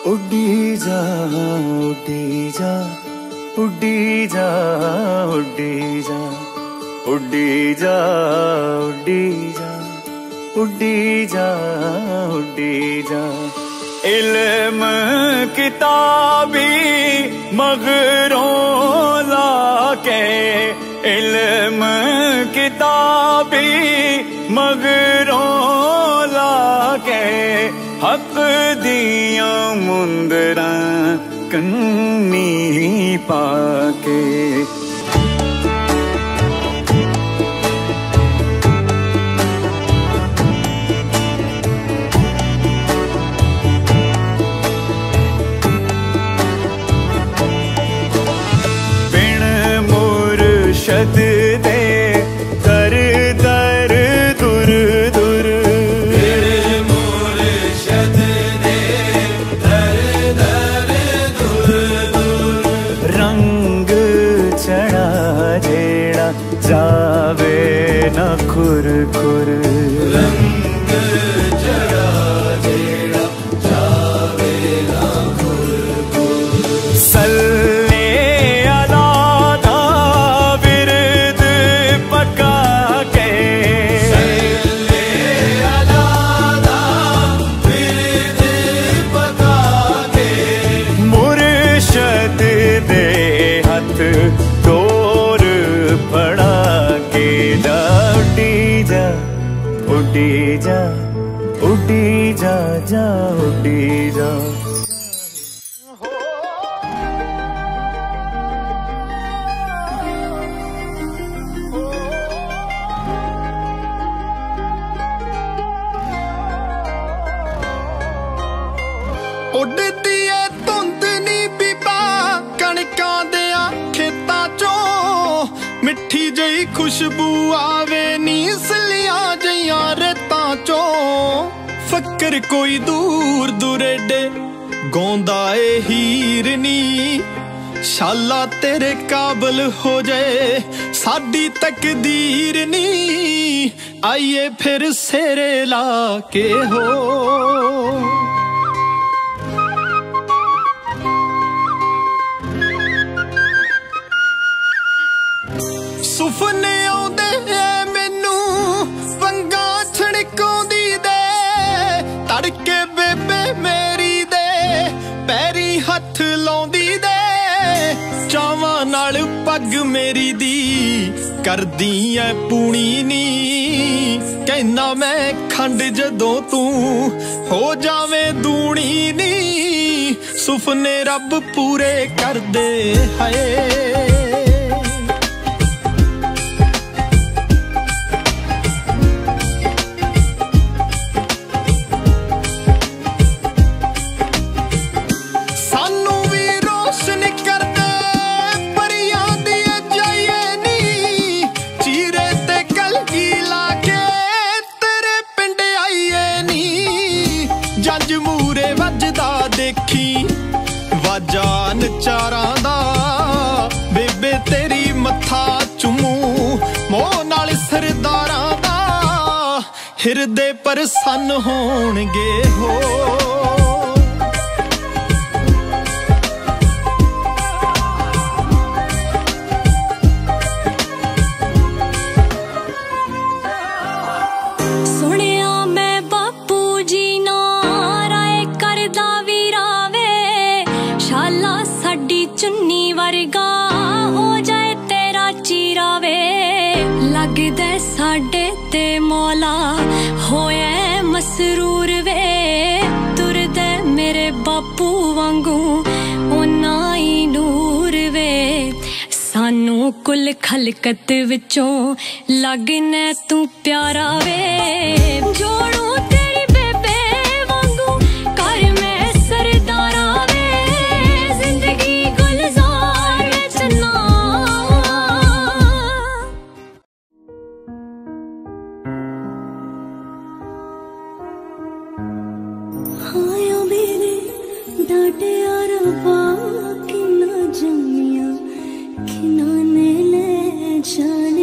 उड़ी जा उड़ी जा उड़ी जा उड़ी जा उड़ी जा उड़ी जा उड़ी जा उड़ी जा। इल्म किताबी मगरों लाके, इल्म किताबी मगरों लाके, हक दिया मुंदरा कन्नी पाके। बिन मुर्शद दे दर दर दुर दुर, बिन मुर्शद दे दर दर दुर दुर। रंग चढ़ा जेड़ा जावे न खुर खुर, रंग चढ़ा जेड़ा जावे न खुर खुर। सल्ले अला दा विरद पका के, सल्ले अला दा विरद पका के। मुर्शद दे हथ तोर पड़ा के जा। उड़ी जा उड़ी जा उड़ी जा जा उड़ी जा। उड़दी है धुंद नी बीबा कणकां देया खेतां चों, मिठी जई खुशबू आवे नी सलियां जइयां रेतां चों। फक्र कोई दूर दुरेडे गौंदा ए हीर नी, शाला तेरे काबल हो जाए साडी तकदीर नी। आइए फिर सेरे ला के हो, सुफने आउंदे मैनू वंगा छड़काउंदी दे, तड़के बेबे मेरी दे पैरी हथ लाउंदी दे। चावां नाल पग मेरी दी करदी ऐ पूणी नी, कहना मैं खंड जदों तू हो जावे दूणी नी। सुफने रब पूरे कर दे हाय, देखी वाजान चारां दा बेबे तेरी मत्था चुमू मोह नाल सरदारां दा। हिरदे परसन होणगे हो, चुन्नी वर्गा हो जाए तेरा चीरा वे। लगदे साडे ते मौला होए मसरूर वे, तुरदे मेरे बापू वांगू ओना ही नूर वे। सानू कुल खलकत विचों लगने तू प्यारा वे, जोड़ू तेरी बेबे वांगू कर मैं सरदारा वे। जिंदगी डाटिया रबा किना जमिया खिना ने ले जान।